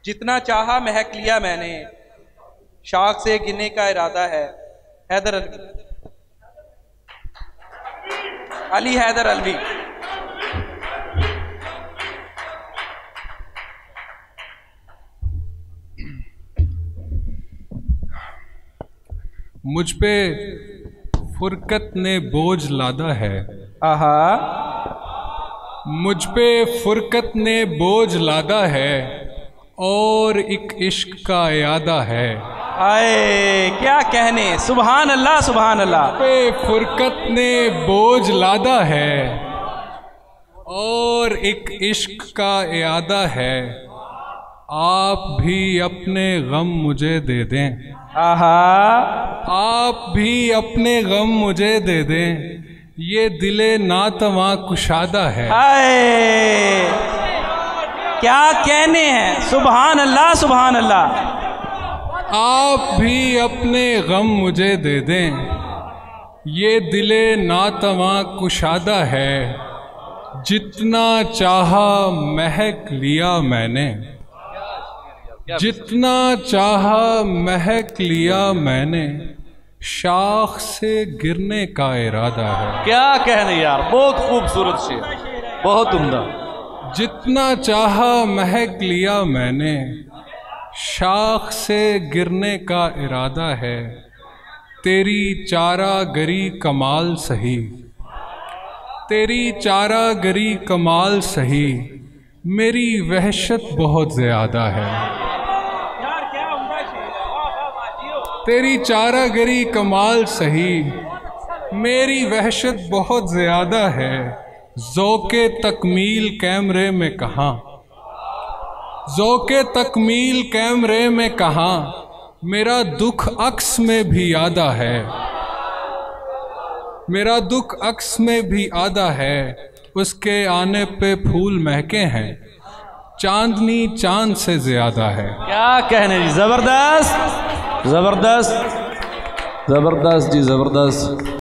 जितना चाहा महक लिया मैंने, शाख से गिरने का इरादा है। हैदर अली हैदर अलवी। मुझ पे फुरकत ने बोझ लादा है। आहा। मुझ पे फुरकत ने बोझ लादा है और एक इश्क का यादा है। आए क्या कहने, सुभान अल्लाह सुभान अल्लाह। पे फुरकत ने बोझ लादा है और एक इश्क का यादा है। आप भी अपने गम मुझे दे दें। आहा। आप भी अपने गम मुझे दे दें, ये दिले नातवा कुशादा है। आए क्या कहने हैं, सुभान अल्लाह सुभान अल्लाह। आप भी अपने गम मुझे दे दें, ये दिले नातवा कुशादा है। जितना चाहा महक लिया मैंने, जितना चाहा महक लिया मैंने, शाख से गिरने का इरादा है। क्या कहने यार, बहुत खूबसूरत शेर, बहुत उम्दा। जितना चाहा महक लिया मैंने, शाख से गिरने का इरादा है। तेरी चारागरी कमाल सही, तेरी चारागरी कमाल सही, मेरी वहशत बहुत ज़्यादा है। तेरी चारागरी कमाल सही, मेरी वहशत बहुत ज़्यादा है। ज़ौक़े तकमील कैमरे में कहाँ, ज़ौक़े तकमील कैमरे में कहाँ, मेरा दुख अक्स में भी आधा है। मेरा दुख अक्स में भी आधा है। उसके आने पे फूल महके हैं, चांदनी चांद से ज़्यादा है। क्या कहने जी, ज़बरदस्त ज़बरदस्त ज़बरदस्त जी ज़बरदस्त।